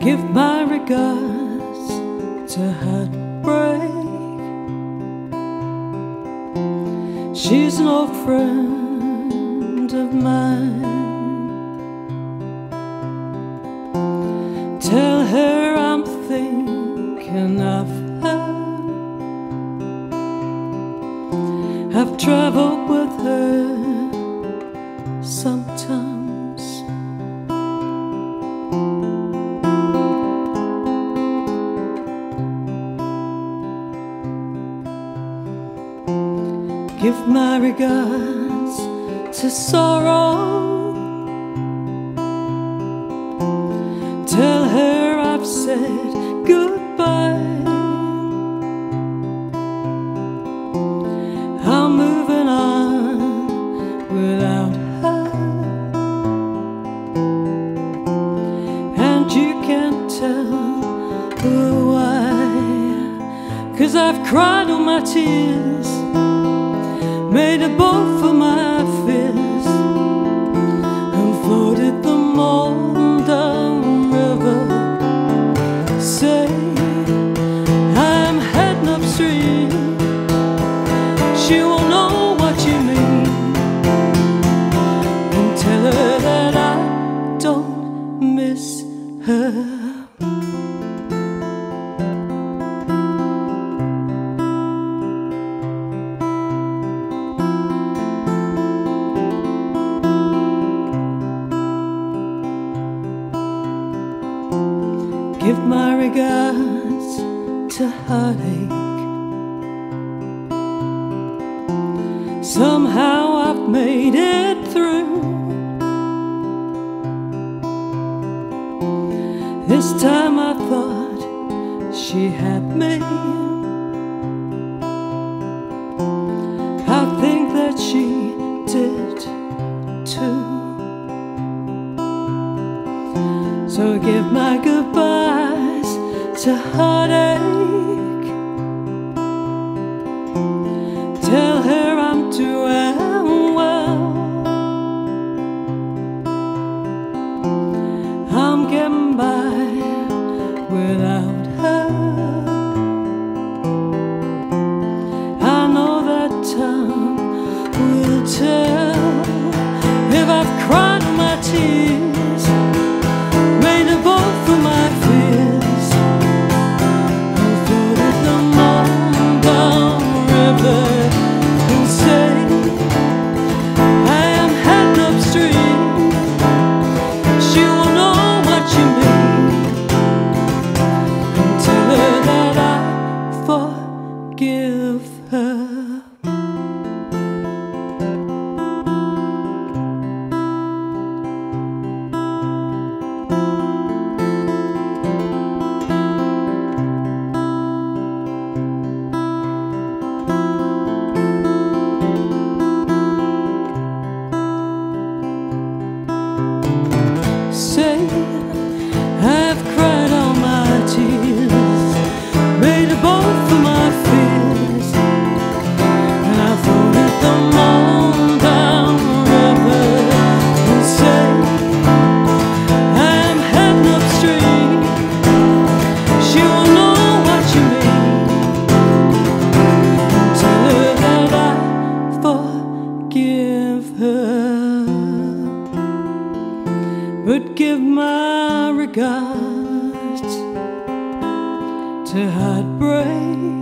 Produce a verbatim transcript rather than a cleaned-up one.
Give my regards to Heartbreak. She's no friend of mine. Tell her I'm thinking of her. I've traveled with her sometimes. Give my regards to Sorrow. Tell her I've said goodbye. I'm moving on without her, and you can't tell why, 'cause I've cried all my tears, made a boat for my fears, and floated them all down river. Say I'm heading upstream, she will know what you mean, and tell her that I don't miss her. Give my regards to Heartache. Somehow I've made it through. This time I thought she had me. I think that she did too. So give my goodbyes to Heartache. Tell her I'm doing well. I'm getting by without her. I know that time will tell if I've cried my tears, made a boat for my fears, and floated them all down river, and say I am heading upstream. She will know what you mean, and tell her that I forgive her. Say I've cried all my tears, made a boat for my fears, and I floated them all down river, and say I'm heading upstream. She will know what you mean, and tell her that I forgive her. But give my regards to Heartbreak.